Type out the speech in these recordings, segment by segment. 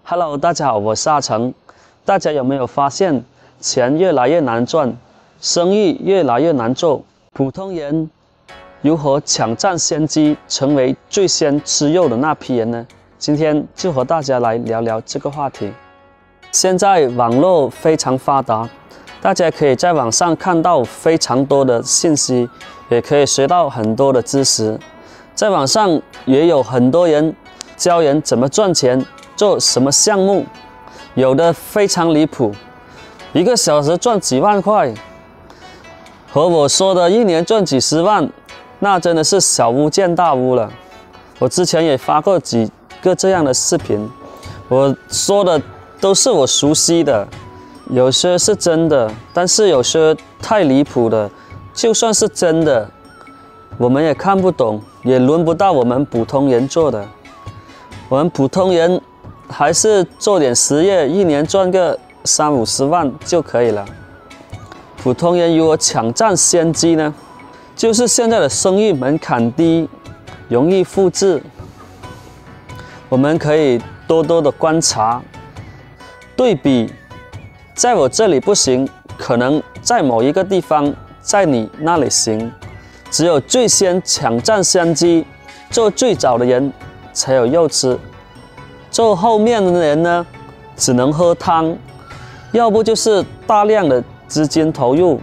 Hello， 大家好，我是阿成。大家有没有发现，钱越来越难赚，生意越来越难做？普通人如何抢占先机，成为最先吃肉的那批人呢？今天就和大家来聊聊这个话题。现在网络非常发达，大家可以在网上看到非常多的信息，也可以学到很多的知识。在网上也有很多人教人怎么赚钱，做什么项目，有的非常离谱，1个小时赚几万块，和我说的1年赚几十万，那真的是小巫见大巫了。我之前也发过几个这样的视频，我说的都是我熟悉的，有些是真的，但是有些太离谱的，就算是真的，我们也看不懂，也轮不到我们普通人做的。我们普通人还是做点实业，1年赚个30-50万就可以了。普通人如何抢占先机呢？就是现在的生意门槛低，容易复制。我们可以多多的观察，对比，在我这里不行，可能在某一个地方，在你那里行。只有最先抢占先机，做最早的人才有肉吃，做后面的人呢，只能喝汤，要不就是大量的资金投入。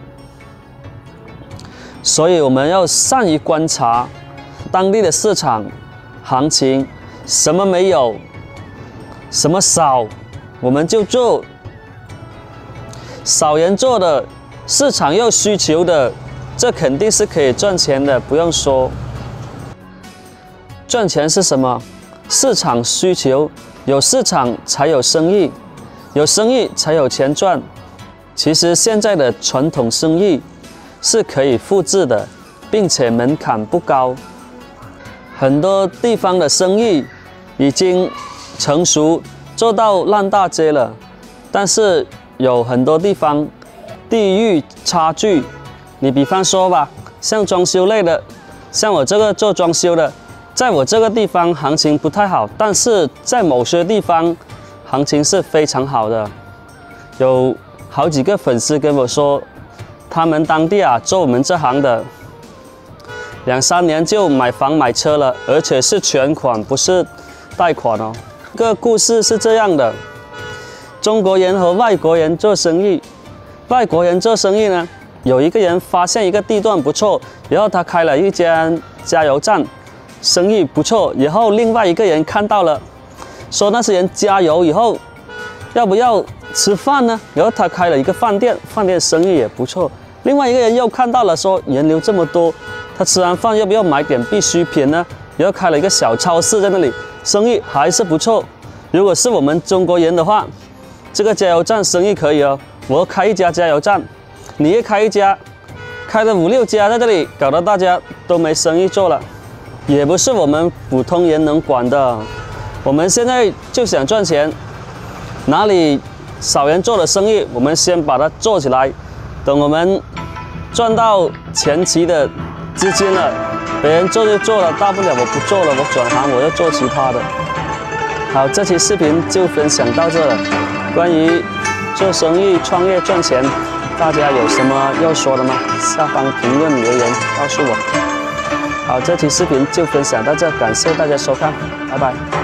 所以我们要善于观察当地的市场行情，什么没有，什么少，我们就做。少人做的，市场又需求的，这肯定是可以赚钱的，不用说。赚钱是什么？市场需求，有市场才有生意，有生意才有钱赚。其实现在的传统生意是可以复制的，并且门槛不高。很多地方的生意已经成熟，做到烂大街了，但是有很多地方地域差距。你比方说吧，像装修类的，像我这个做装修的，在我这个地方行情不太好，但是在某些地方行情是非常好的。有好几个粉丝跟我说，他们当地做我们这行的，2-3年就买房买车了，而且是全款，不是贷款哦。这个故事是这样的：中国人和外国人做生意，外国人做生意呢，有一个人发现一个地段不错，然后他开了一家加油站，生意不错。然后另外一个人看到了，说那些人加油以后要不要吃饭呢？然后他开了一个饭店，饭店生意也不错。另外一个人又看到了，说人流这么多，他吃完饭要不要买点必需品呢？然后开了一个小超市在那里，生意还是不错。如果是我们中国人的话，这个加油站生意可以哦，我开一家加油站，你也开一家，开了5-6家在这里，搞得大家都没生意做了，也不是我们普通人能管的。我们现在就想赚钱，哪里少人做的生意，我们先把它做起来。等我们赚到前期的资金了，别人做就做了，大不了我不做了，我转行，我要做其他的。好，这期视频就分享到这了。关于做生意、创业、赚钱，大家有什么要说的吗？下方评论留言告诉我。好，这期视频就分享到这，感谢大家收看，拜拜。